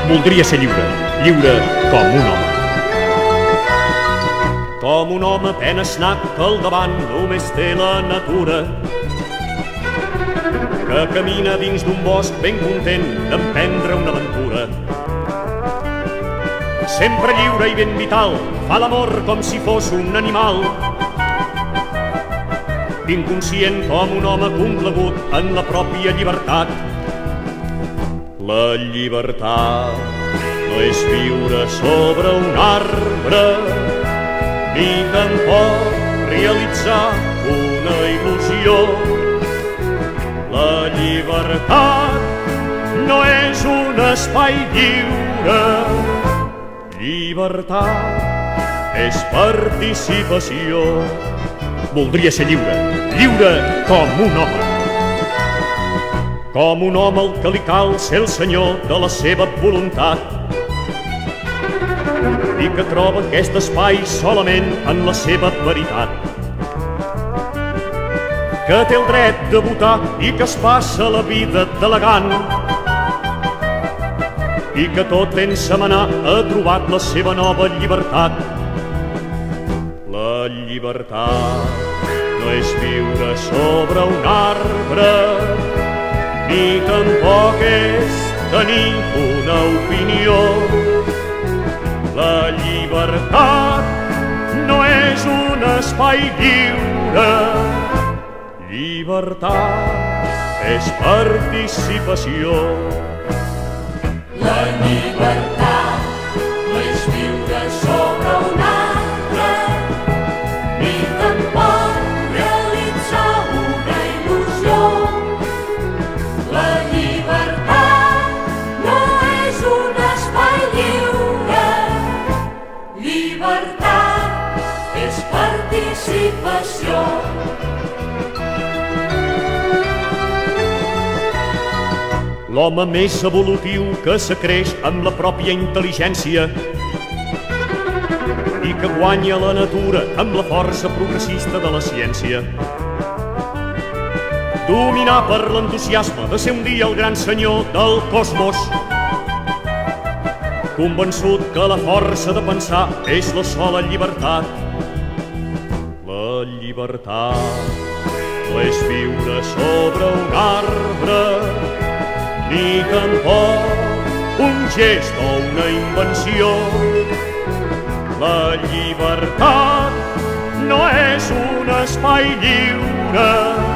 Voldria ser lliure, lliure com un home. Com un home penes nac que al davant només té la natura, que camina dins d'un bosc ben content d'emprendre una aventura. Sempre lliure i ben vital, fa l'amor com si fos un animal, inconscient com un home complagut en la pròpia llibertat. La llibertat no és viure sobre un arbre, ni tampoc realitzar una il·lusió. La llibertat no és un espai lliure, llibertat és participació. Voldria ser lliure, lliure com un home. Com un home al que li cal ser el senyor de la seva voluntat i que troba aquest espai solament en la seva veritat, que té el dret de votar i que es passa la vida delegant i que tot sense manar ha trobat la seva nova llibertat. La llibertat no és viure sobre un arbre, ni tampoc és tenir una opinió. La llibertat no és un espai lliure, llibertat és participació. La llibertat no és viure sobre un arbre, ni tampoc realitzar una il·lusió. La llibertat no és un espai lliure, llibertat és participació. L'home més evolutiu que s'acreix amb la pròpia intel·ligència i que guanya la natura amb la força progressista de la ciència. Dominar per l'entusiasme de ser un dia el gran senyor del cosmos, convençut que la força de pensar és la sola llibertat. La llibertat no és viure sobre un arbre, ni tampoc un gest o una invenció. La llibertat no és un espai lliure,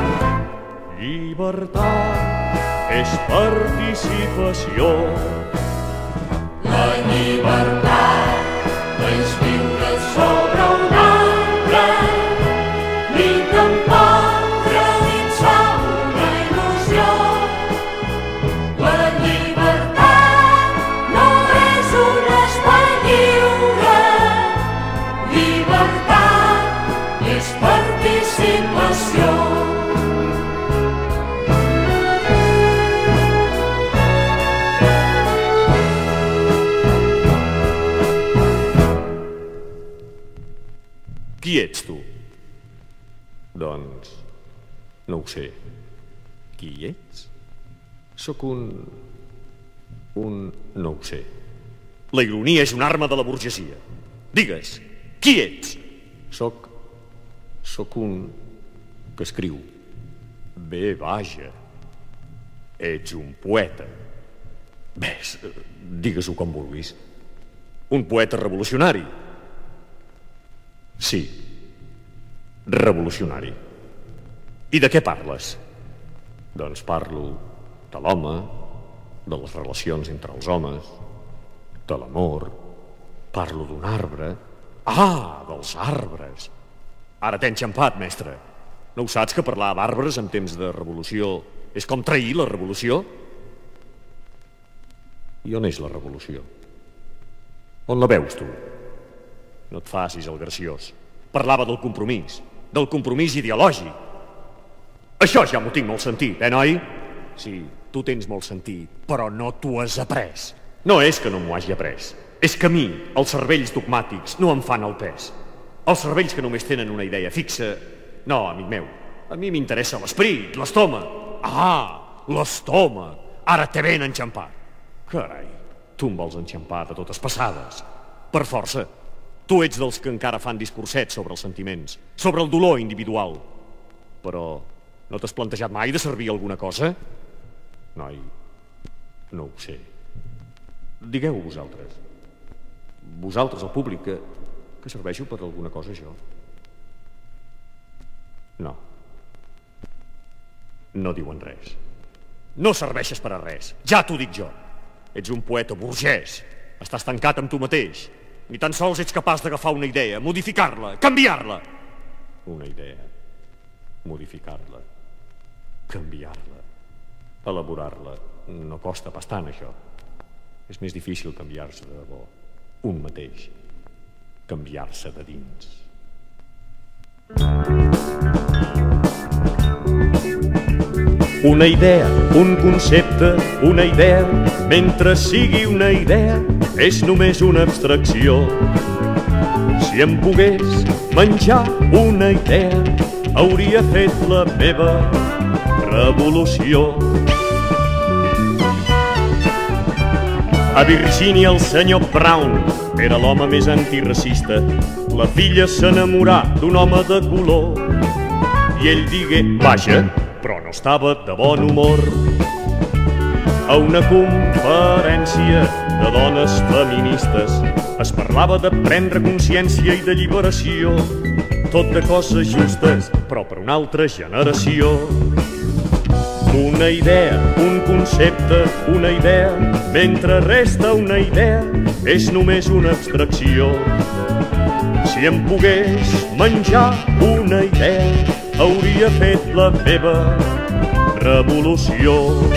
llibertat és participació. La llibertat no és viure sobre un arbre, ni tampoc realitzar una il·lusió. La llibertat no és un espai lliure, llibertat és participació. Qui ets tu? Doncs no ho sé. Qui ets? Sóc un... no ho sé. La ironia és una arma de la burgesia. Digues, qui ets? Sóc un... que escriu. Bé, vaja. Ets un poeta. Ves, digues-ho com vulguis. Un poeta revolucionari. Sí, revolucionari. I de què parles? Doncs parlo de l'home, de les relacions entre els homes, de l'amor, parlo d'un arbre. Ah, dels arbres! Ara t'he enxampat, mestre. No ho saps que parlar d'arbres en temps de revolució és com trair la revolució? I on és la revolució? On la veus, tu? No et facis el graciós. Parlava del compromís ideològic. Això ja m'ho tinc molt sentit, noi? Sí, tu tens molt sentit, però no t'ho has après. No és que no m'ho hagi après. És que a mi, els cervells dogmàtics no em fan el pes. Els cervells que només tenen una idea fixa... No, amic meu, a mi m'interessa l'esperit, l'estómac. Ah, l'estómac. Ara t'he ben enxampat. Carai, Tu em vols enxampar de totes passades. Per força. Tu ets dels que encara fan discursets sobre els sentiments, sobre el dolor individual. Però no t'has plantejat mai de servir alguna cosa? Noi, no ho sé. Digueu-ho vosaltres. Vosaltres, el públic, que serveixo per alguna cosa, jo? No. No diuen res. No serveixes per a res. Ja t'ho dic jo. Ets un poeta burgès. Estàs tancat amb tu mateix. Ni tan sols ets capaç d'agafar una idea, modificar-la, canviar-la. Una idea, modificar-la, canviar-la, elaborar-la. No costa pas tant, això. És més difícil canviar-se de debò. Un mateix. Canviar-se de dins. Una idea, un concepte, una idea, mentre sigui una idea, és només una abstracció. Si em pogués menjar una idea, hauria fet la meva revolució. A Virgínia el senyor Brown era l'home més antiracista. La filla s'enamorà d'un home de color i ell digué, vaja, però no estava de bon humor. A una conferència de dones feministes es parlava de prendre consciència i d'alliberació, tot de coses justes, però per una altra generació. Una idea, un concepte, una idea, mentre resta una idea, és només una abstracció. Si em pogués menjar una idea, hauria fet la meva revolució.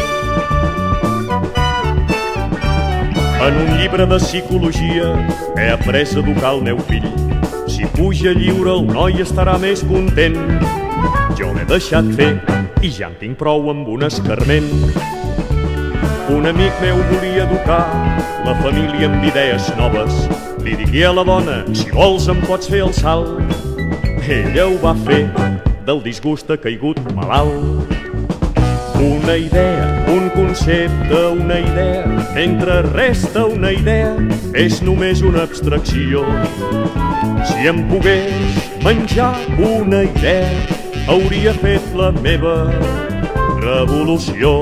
En un llibre de psicologia he après a educar el meu fill. Si puja lliure el noi estarà més content. Jo l'he deixat fer i ja en tinc prou amb un escarment. Un amic meu volia educar la família amb idees noves. Li digué a la dona, si vols em pots fer el salt. Ella ho va fer, del disgust ha caigut malalt. Una idea, un concepte, una idea, mentre resta una idea, és només una abstracció. Si em pogués menjar una idea, hauria fet la meva revolució.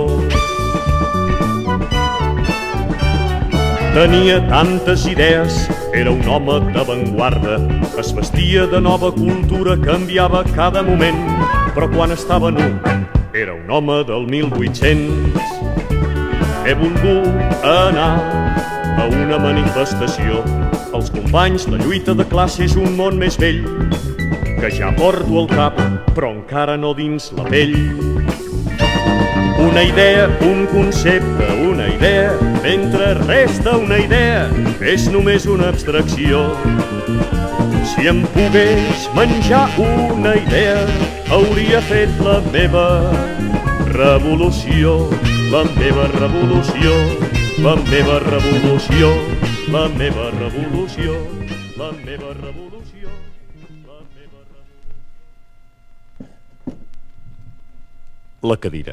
Tenia tantes idees, era un home d'avantguarda, es vestia de nova cultura, canviava cada moment, però quan estava nu era un home del 1800. He volgut anar a una manifestació. Els companys, la lluita de classe és un món més vell, que ja porto al cap, però encara no dins la pell. Una idea, un concepte, una idea, mentre resta una idea, és només una abstracció. Si em pogués menjar una idea, hauria fet la meva revolució. La meva revolució, la meva revolució, la meva revolució, la meva revolució, la meva revolució. La cadira.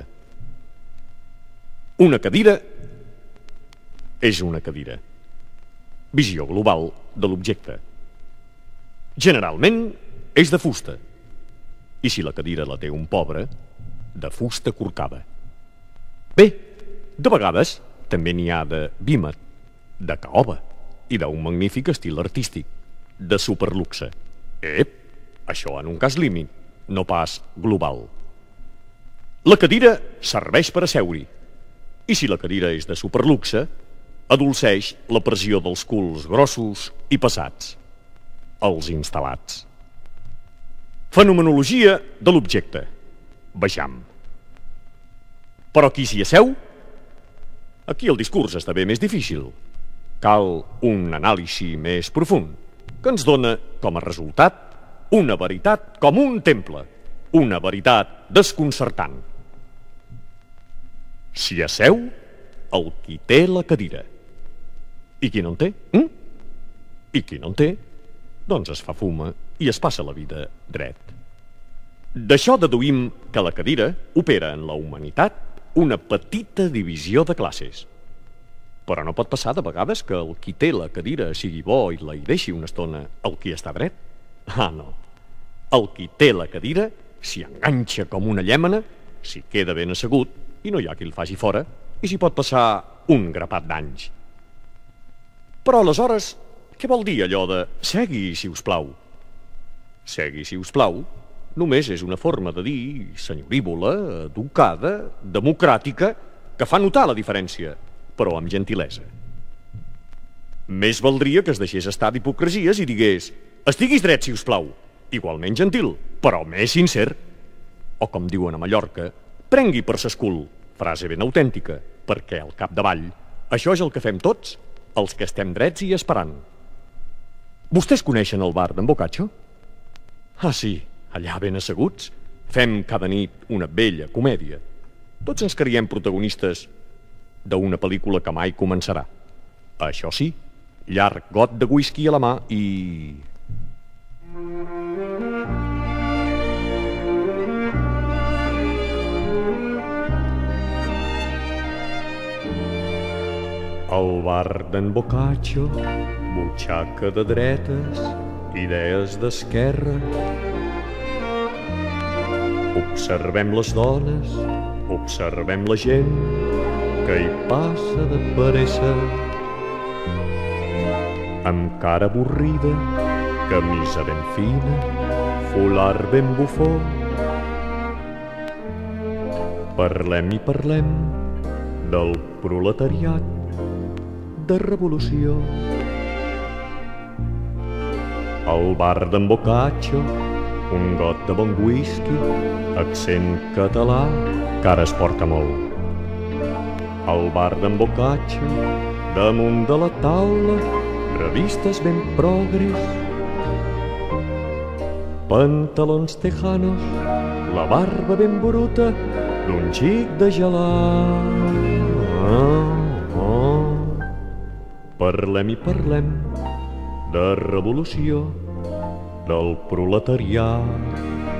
Una cadira és una cadira. Visió global de l'objecte. Generalment és de fusta. I si la cadira la té un pobre, de fusta corcada. Bé, de vegades també n'hi ha de vímet, de caoba i d'un magnífic estil artístic, de superluxe. Això en un cas límit, no pas global. La cadira serveix per asseure-hi. I si la cadira és de superluxe, adolceix la pressió dels culs grossos i pesats, els instal·lats. Fenomenologia de l'objecte. Vejam. Però qui s'hi asseu? Aquí el discurs esdevé més difícil. Cal un anàlisi més profund, que ens dona com a resultat una veritat com un temple, una veritat desconcertant. S'hi asseu el qui té la cadira. I qui no en té? I qui no en té? Doncs es fa fuma i es passa la vida dret. D'això deduïm que la cadira opera en la humanitat una petita divisió de classes. Però no pot passar de vegades que el qui té la cadira sigui bo i la hi deixi una estona el qui està dret. Ah, no. El qui té la cadira s'hi enganxa com una llèmena, s'hi queda ben assegut i no hi ha qui el faci fora i s'hi pot passar un grapat d'anys. Però aleshores, què vol dir allò de segui, si us plau? Segui, si us plau, només és una forma de dir senyorívola, educada, democràtica, que fa notar la diferència, però amb gentilesa. Més valdria que es deixés estar d'hipocresies i digués estiguis dret, si us plau, igualment gentil, però més sincer. O com diuen a Mallorca, prengui per s'escul, frase ben autèntica, perquè al capdavall això és el que fem tots, els que estem drets i esperant. Vostès coneixen el bar d'en Boccaccio? Ah, sí, allà ben asseguts. Fem cada nit una bella comèdia. Tots ens creiem protagonistes d'una pel·lícula que mai començarà. Això sí, llarg got de whisky a la mà i... Al bar d'en Boccaccio, butxaca de dretes, idees d'esquerra. Observem les dones, observem la gent que hi passa de peresa. Amb cara avorrida, camisa ben fina, folar ben bufó. Parlem i parlem del proletariat de revolució. Al bar d'en Boccaccio, un got de bon whisky, accent català, que ara es porta molt. Al bar d'en Boccaccio, damunt de la taula, revistes ben progres, pantalons tejanos, la barba ben bruta d'un xic de gelat. Parlem i parlem de revolució, del proletariat.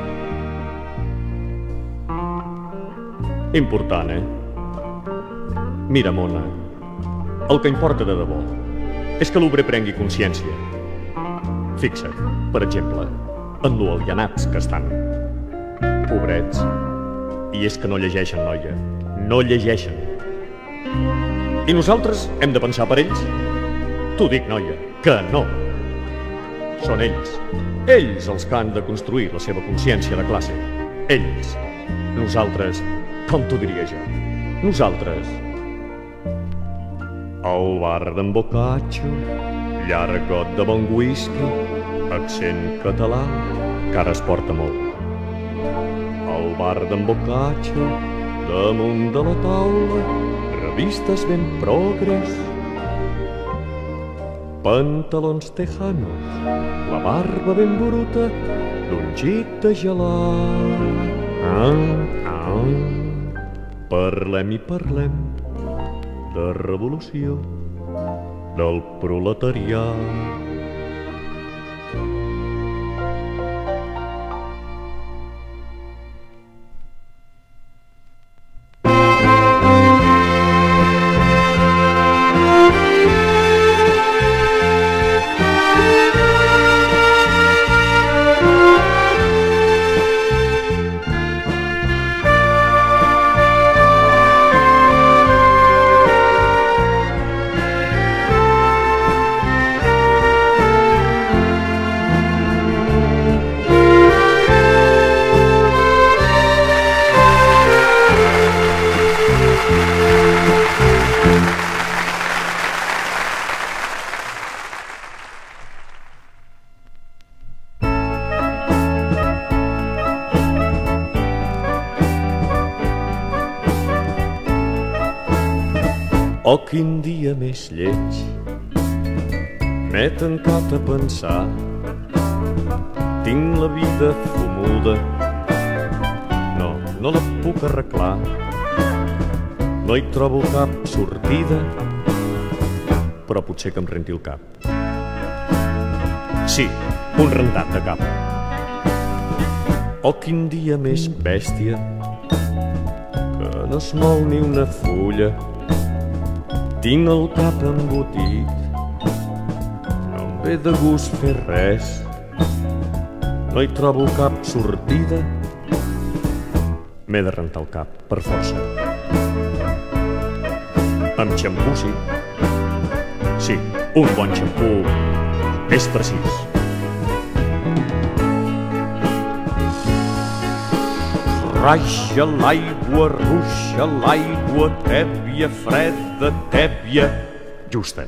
Important, Mira, mona, el que importa de debò és que l'obrer prengui consciència. Fixa't, per exemple, en lo alienats que estan. Pobrets. I és que no llegeixen, noia. No llegeixen. I nosaltres hem de pensar per ells? T'ho dic, noia, que no. Són ells. Ells els que han de construir la seva consciència de classe. Ells. Nosaltres, com t'ho diria jo? Nosaltres. Al bar d'en Boccaccio, llarg got de bon whisky, accent català, que ara es porta molt. Al bar d'en Boccaccio, damunt de la taula, revistes ben progres, pantalons tejanos, la barba ben bruta d'un xic de gelat. Parlem i parlem de revolució, del proletariat. Oh, quin dia més lleig, m'he tancat a pensar, tinc la vida fumuda, no la puc arreglar, no hi trobo cap sortida, però potser que em renti el cap. Sí, un rentat de cap. Oh, quin dia més bèstia, que no es mou ni una fulla, Tinc el cap embotit, no em ve de gust fer res, no hi trobo cap sortida, m'he de rentar el cap per força. Amb xampú, sí. Sí, un bon xampú és precís. Raixa l'aigua, ruixa l'aigua, tèbia, freda, tèbia, justa.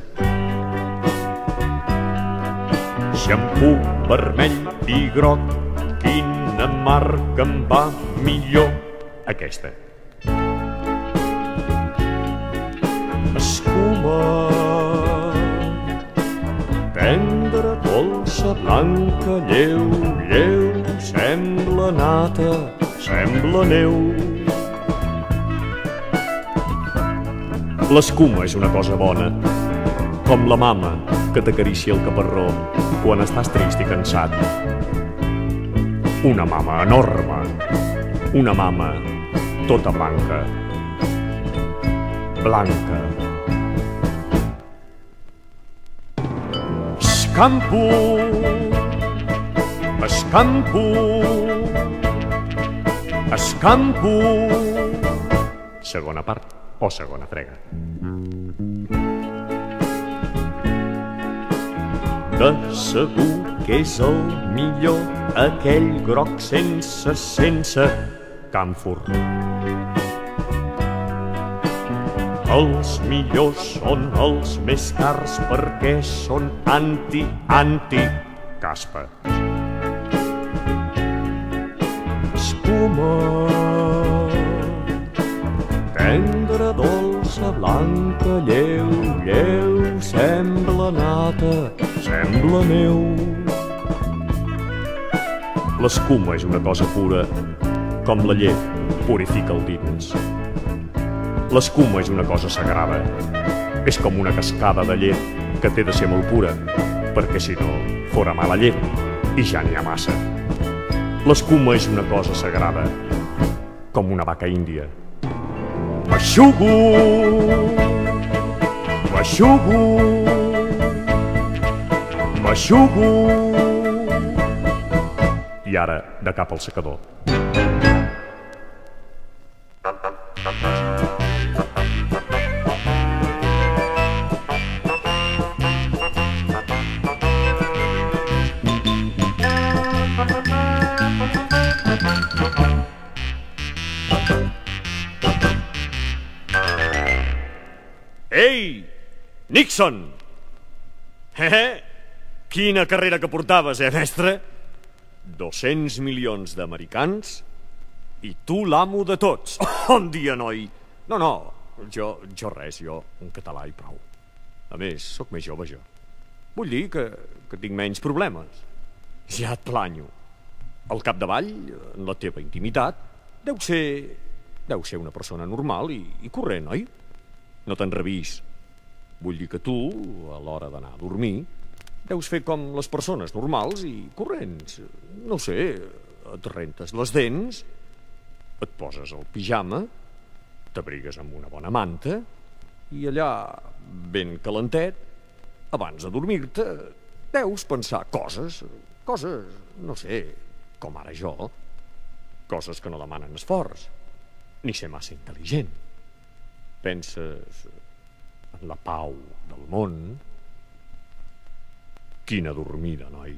Xampú vermell i groc, quina marca em va millor? Aquesta. Escuma, tendra, dolça, blanca, lleu, lleu, sembla nata, sembla neu. L'escuma és una cosa bona, com la mama que t'acaricia el caparró quan estàs trist i cansat. Una mama enorme, una mama tota blanca. Blanca. Escampo, escampo, escampo. Segona part o segona frega. De segur que és el millor aquell groc sense càmfor. Els millors són els més cars perquè són anti-caspa. Escuma, tendra, dolça, blanca, lleu, lleu, sembla nata, sembla neu. L'escuma és una cosa pura, com la llet purifica el dins. L'escuma és una cosa sagrada, és com una cascada de llet que té de ser molt pura, perquè si no fora mala llet i ja n'hi ha massa. L'escuma és una cosa sagrada, com una vaca índia. M'aixugo, m'aixugo, m'aixugo. I ara, de cap al secador. Ei, Nixon! Quina carrera que portaves, mestre? 200 milions d'americans i tu l'amo de tots. Bon dia, noi! No, jo res, jo un català i prou. A més, sóc més jove, jo. Vull dir que tinc menys problemes. Ja et planyo. Al capdavall, en la teva intimitat, deu ser una persona normal i corrent, oi? No t'enrevís. Vull dir que tu, a l'hora d'anar a dormir, deus fer com les persones normals i corrents. No sé, et rentes les dents, et poses el pijama, t'abrigues amb una bona manta i allà, ben calentet, abans de dormir-te, deus pensar coses, no sé, com ara jo, coses que no demanen esforç, ni ser massa intel·ligent. Penses en la pau del món. Quina dormida, noi.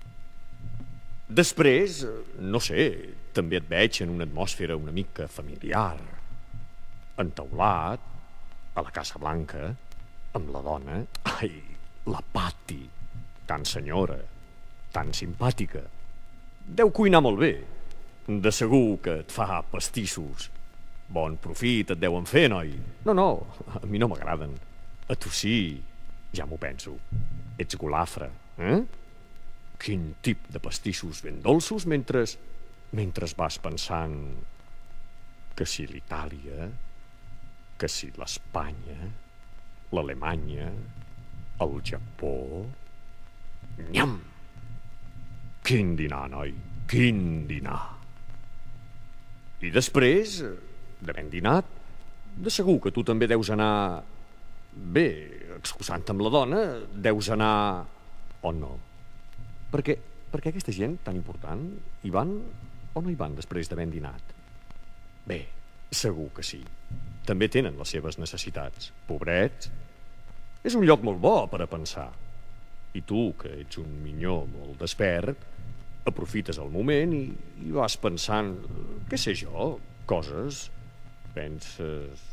Després, no sé, també et veig en una atmosfera una mica familiar. Entaulat, a la Casa Blanca, amb la dona. Ai, la Patty, tan senyora, tan simpàtica. Deu cuinar molt bé. De segur que et fa pastissos. Bon profit et deuen fer, noi. No, a mi no m'agraden. A tu sí, ja m'ho penso. Ets golafre, eh? Quin tip de pastissos ben dolços mentre vas pensant que si l'Itàlia, que si l'Espanya, l'Alemanya, el Japó... Nyam! Quin dinar, noi, quin dinar! I després, d'havent dinat, de segur que tu també deus anar Bé, excusant amb la dona, deus anar... o no? Per què aquesta gent tan important hi van o no hi van després d'haver dinat? Bé, segur que sí. També tenen les seves necessitats. Pobrets. És un lloc molt bo per a pensar. I tu, que ets un minyó molt despert, aprofites el moment i vas pensant, què sé jo, coses. Penses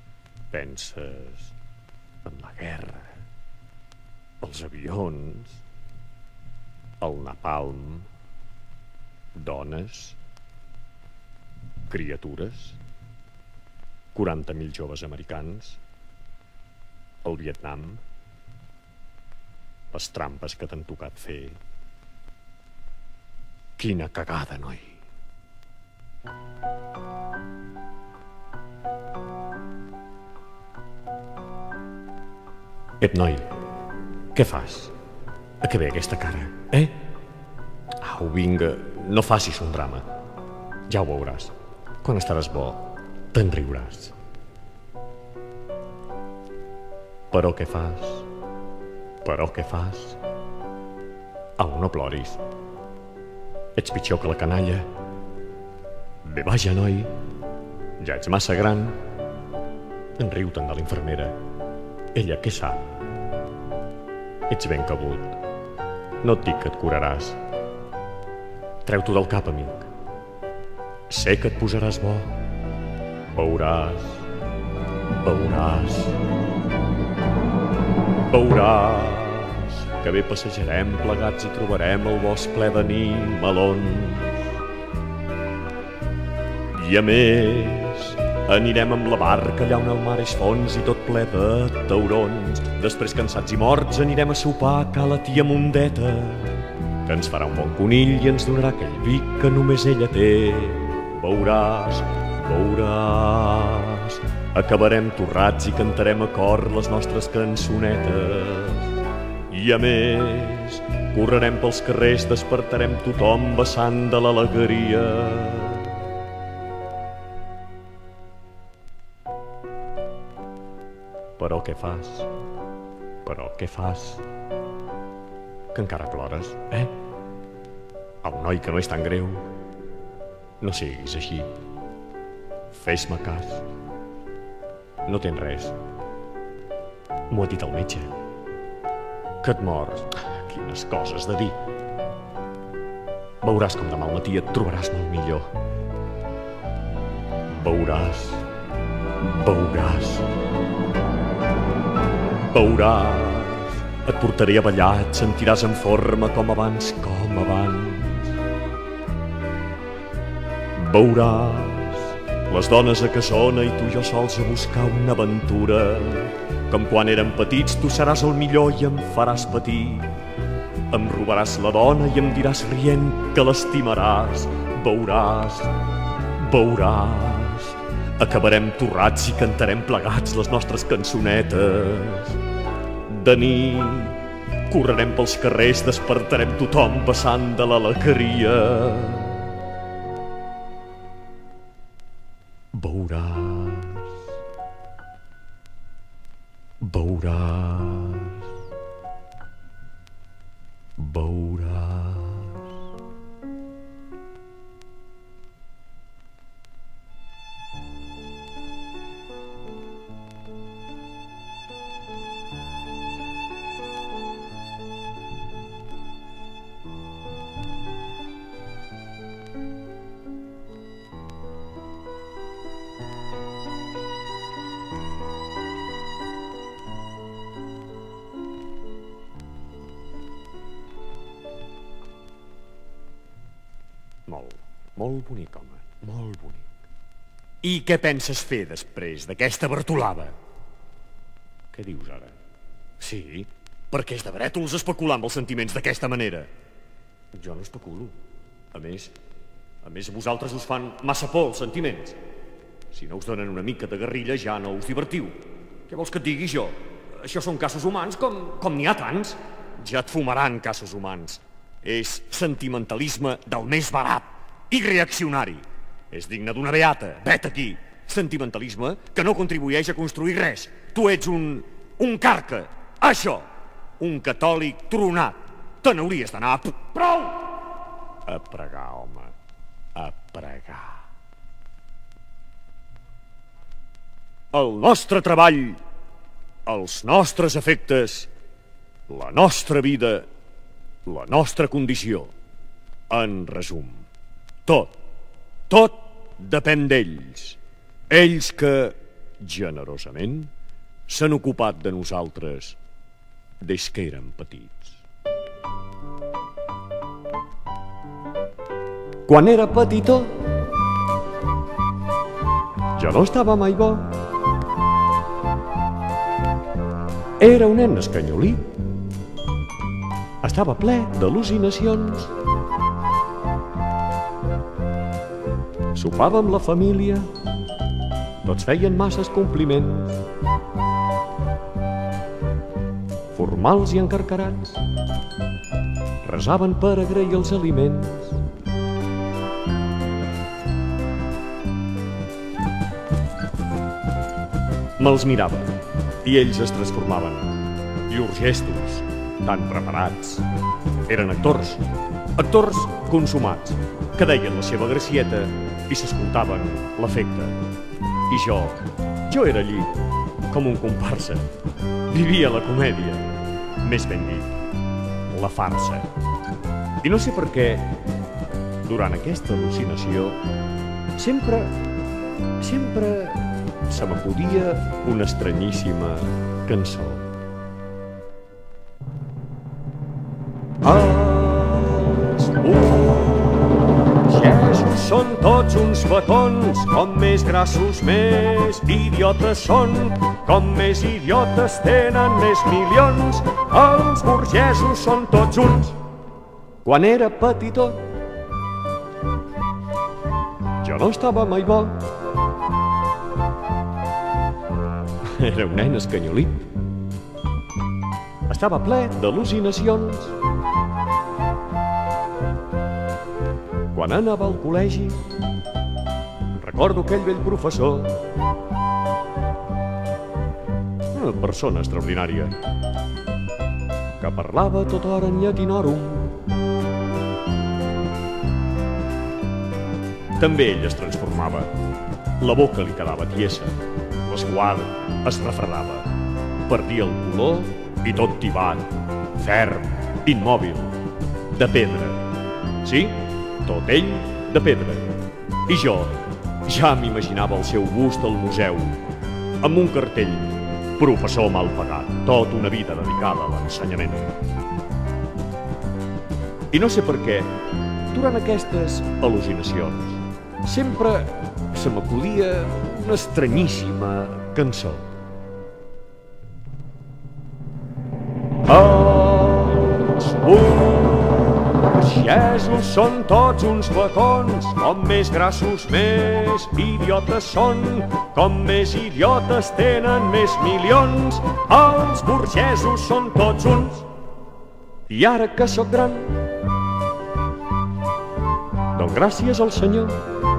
en la guerra, els avions, el napalm, dones, criatures, 40.000 joves americans, el Vietnam, les trampes que t'han tocat fer. Quina cagada, noi. Ep, noi, què fas? A què ve aquesta cara, eh? Au, vinga, no facis un drama. Ja ho veuràs. Quan estaràs bo, te'n riuràs. Però què fas? Però què fas? Au, no ploris. Ets pitjor que la canalla. Bé, vaja, noi. Ja ets massa gran. En riu-te'n de la infermera. Ella què sap? Ets ben cabut. No et dic que et curaràs. Treu-t'ho del cap, amic. Sé que et posaràs bo. Veuràs. Veuràs. Veuràs que bé passejarem plegats i trobarem el bosc ple de melons. I a més, anirem amb la barca allà on el mar és fons i tot ple de taurons. Després, cansats i morts, anirem a sopar a ca la tia Mondeta, que ens farà un bon conill i ens donarà aquell vi que només ella té. Veuràs, veuràs, acabarem torrats i cantarem a cor les nostres cançonetes. I a més, correrem pels carrers, despertarem tothom vessant de l'alegria. Però què fas? Però què fas? Que encara plores, eh? Au, noi, que no és tan greu. No siguis així. Fes-me cas. No tens res. M'ho ha dit el metge. Que et mors. Quines coses de dir. Veuràs com demà al matí et trobaràs molt millor. Veuràs. Veuràs. Veuràs, et portaré a ballar, et sentiràs en forma com abans, com abans. Veuràs, les dones a casona i tu i jo sols a buscar una aventura. Com quan érem petits, tu seràs el millor i em faràs patir. Em robaràs la dona i em diràs rient que l'estimaràs. Veuràs, veuràs, acabarem torrats i cantarem plegats les nostres cançonetes. De nit, correrem pels carrers, despertarem tothom vessant de l'alegria. Veuràs, veuràs, veuràs. Molt bonic, home, molt bonic. I què penses fer després d'aquesta bertolada? Què dius ara? Sí, perquè és de brètols especular amb els sentiments d'aquesta manera. Jo no especulo. A més, vosaltres us fan massa por els sentiments. Si no us donen una mica de guerrilla ja no us divertiu. Què vols que et digui jo? Això són casos humans com n'hi ha tants. Ja et fumaran casos humans. És sentimentalisme del més barat i reaccionari. És digne d'una beata. Vet aquí. Sentimentalisme que no contribueix a construir res. Tu ets un un carca, això, un catòlic tronat. Te n'hauries d'anar a... Prou! A pregar, home, a pregar. El nostre treball, els nostres efectes, la nostra vida, la nostra condició. En resum, tot depèn d'ells. Ells que, generosament, s'han ocupat de nosaltres des que érem petits. Quan era petitó, jo no estava mai bo. Era un nen escanyolit. Estava ple d'al·lucinacions. Sopava amb la família. Tots feien masses compliments. Formals i encarcarats. Resaven per agrair els aliments. Me'ls mirava i ells es transformaven. Llurs gestos, tan preparats. Eren actors consumats, que deien la seva gracieta i s'escoltaven l'efecte. I jo era allí, com un comparsa. Vivia la comèdia, més ben dit, la farsa. I no sé per què, durant aquesta al·lucinació, sempre se m'acudia una estranyíssima cançó. Els burgesos són tots uns betons, com més grassos més idiotes són, com més idiotes tenen més milions. Els burgesos són tots uns. Quan era petitó, jo no estava mai bo. Era un nen escanyolit. Estava ple d'al·lucinacions. Quan anava al col·legi, recordo aquell vell professor, una persona extraordinària, que parlava tota hora en llatinorum. També ell es transformava. La boca li quedava tiesa, l'esguard es refredava, perdia el color i tot tibat, ferm, immòbil, de pedra. Sí, tot ell de pedra. I jo ja m'imaginava el seu bust al museu, amb un cartell, professor mal pagat, tota una vida dedicada a l'ensenyament. I no sé per què, durant aquestes al·lucinacions, sempre se m'acudia una estranyíssima cançó. Els burgesos són tots uns petons, com més grassos més idiotes són, com més idiotes tenen més milions. Els burgesos són tots uns. I ara que sóc gran, dono gràcies al Senyor.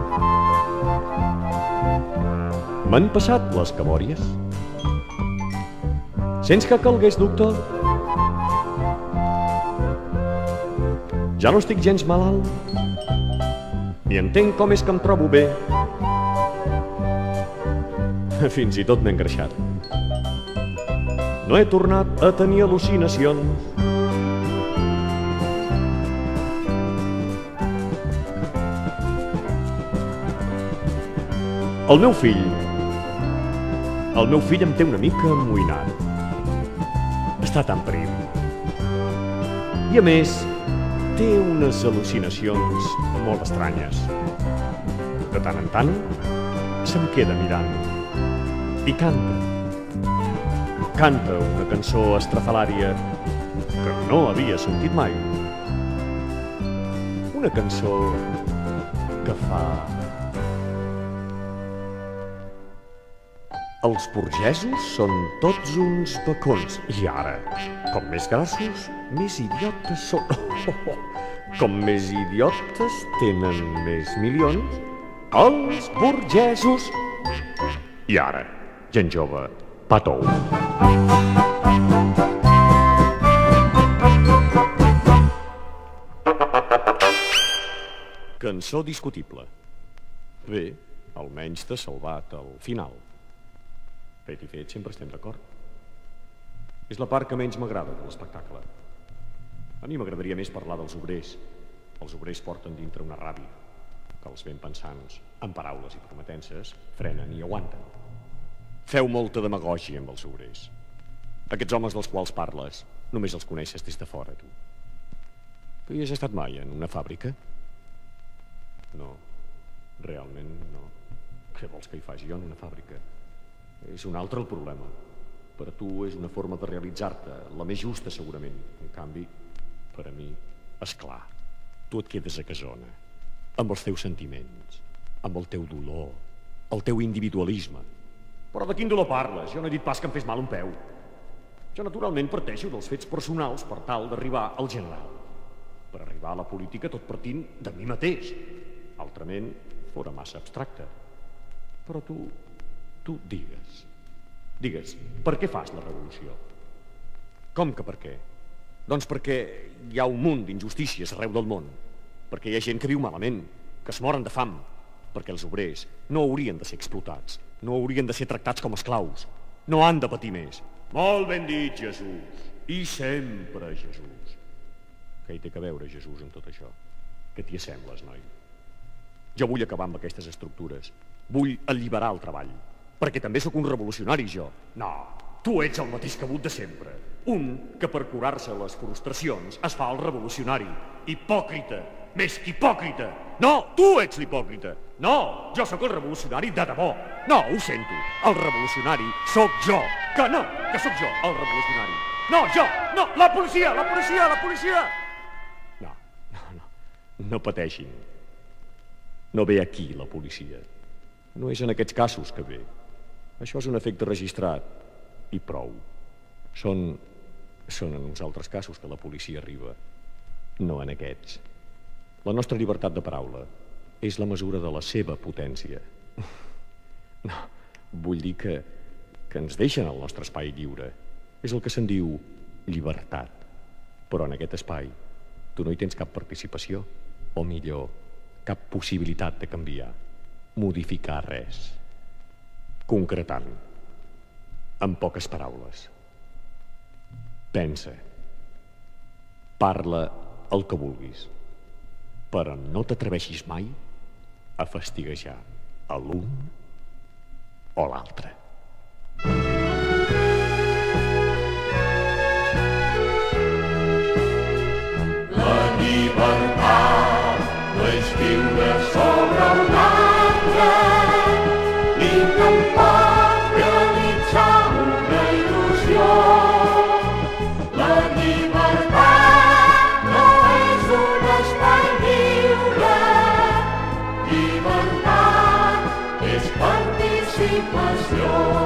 M'han passat les cabòries, sense que calgués doctor. Ja no estic gens malalt, ni entenc com és que em trobo bé. Fins i tot m'he engreixat. No he tornat a tenir al·lucinacions. El meu fill em té una mica amoïnat. Està tan prim. I a més, té unes al·lucinacions molt estranyes. De tant en tant, se'm queda mirant. I canta. Canta una cançó estrafalària que no havia sentit mai. Una cançó que fa... Els burgesos són tots uns bacons. I ara, com més grassos, més idiotes són. Com més idiotes tenen més milions. Els burgesos. I ara, gent jove, Pa tou. Cançó discutible. Bé, almenys t'ha salvat al final. Fet i fet, sempre estem d'acord. És la part que menys m'agrada de l'espectacle. A mi m'agradaria més parlar dels obrers. Els obrers porten dintre una ràbia que els ben pensants, amb paraules i prometences, frenen i aguanten. Feu molta demagògia amb els obrers. Aquests homes dels quals parles només els coneixes des de fora, tu. Tu hi has estat mai en una fàbrica? No, realment no. Què vols que hi faci jo en una fàbrica? És un altre el problema. Per a tu és una forma de realitzar-te, la més justa segurament. En canvi, per a mi, esclar, tu et quedes a casona, amb els teus sentiments, amb el teu dolor, el teu individualisme. Però de quin dolor parles? Jo no he dit pas que em fes mal un peu. Jo naturalment parteixo dels fets personals per tal d'arribar al general. Per arribar a la política tot partint de mi mateix. Altrament, fora massa abstracte. Però tu digues, per què fas la revolució? Com que per què? Doncs perquè hi ha un munt d'injustícies arreu del món, perquè hi ha gent que viu malament, que es moren de fam, perquè els obrers no haurien de ser explotats, no haurien de ser tractats com esclaus, no han de patir més. Molt ben dit, Jesús, i sempre Jesús. Què hi té que veure Jesús en tot això? Què t'hi assembles, noi? Jo vull acabar amb aquestes estructures. Vull alliberar el treball. Perquè també sóc un revolucionari, jo. No, tu ets el mateix cabut de sempre. Un que per curar-se les frustracions es fa el revolucionari. Hipòcrita, més que hipòcrita. No, tu ets l'hipòcrita. No, jo sóc el revolucionari de debò. No, ho sento. El revolucionari sóc jo. Que no, que sóc jo, el revolucionari. No, jo, no, la policia, la policia, la policia. No pateixin. No ve aquí la policia. No és en aquests casos que ve. Això és un efecte registrat i prou. Són en uns altres casos que la policia arriba, no en aquests. La nostra llibertat de paraula és la mesura de la seva potència. No, vull dir que ens deixen el nostre espai lliure. És el que se'n diu llibertat. Però en aquest espai tu no hi tens cap participació, o millor, cap possibilitat de canviar, modificar res. Concretant, en poques paraules. Pensa, parla el que vulguis, però no t'atreveixis mai a fastiguejar a l'un o l'altre. La llibertat no és viure sobre un arbre ni tampoc realitzar una il·lusió. La llibertat no és un espai lliure. Llibertat és participació.